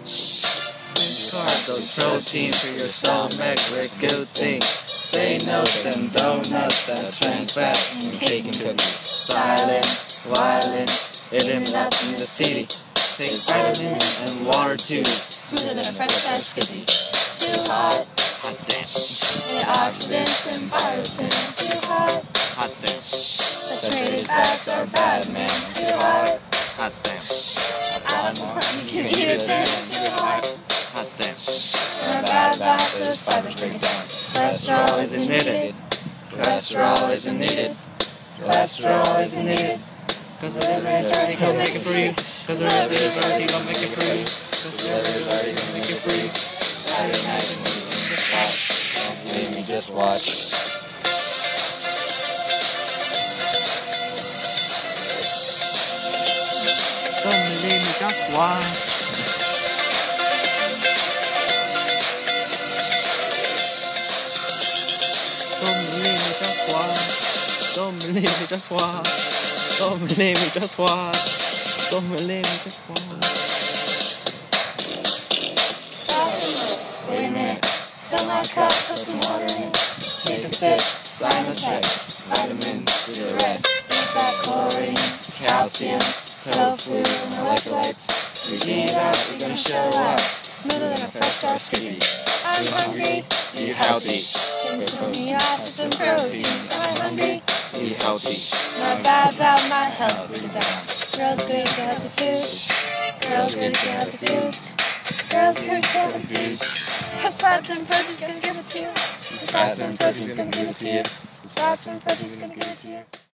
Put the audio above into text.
Those protein for your stomach, we're good things. Say no to them donuts and trans fat and cake and cookies. Silent, violent, living up in the city. Take vitamins and water too. Smoother than a fresh fried skippy. Too hot, Hot damn. antioxidants and biotin. Too hot, Hot damn. saturated fats are bad, man. Too hot, Hot damn. you can eat it then. Too hot, Hot damn. in a bad bath, those fibers break down. Cholesterol isn't needed. Cholesterol isn't needed. Cholesterol isn't needed. Cause the liver is already gonna make it for you. Cause the liver is already gonna make it for you. Cause the liver is already gonna make it for you. Saturday night when you in the spot. Don't believe me, just watch. Don't believe me, just watch. Don't believe me, just watch. Don't believe me, just watch. Don't believe me, just watch. Don't believe me, just watch. Stop. Wait a minute. Fill my cup, put some water in it. Take a sip, sign a check. Vitamins, do the rest. Eat that chlorine, calcium, tofu, and electrolytes. We eat out, we're gonna show up. Smoother than a fresh jar skippy. I'm hungry. Eat healthy. Things with amino acids and proteins. I'm hungry. Eat healthy. Not bad about my health. Put it down. Girls good to healthy foods. Girls good to healthy foods. Girls good to healthy foods. Cause fats and protein's gonna give it to you. Fats and protein's gonna give it to you. Fats and protein's gonna give it to you.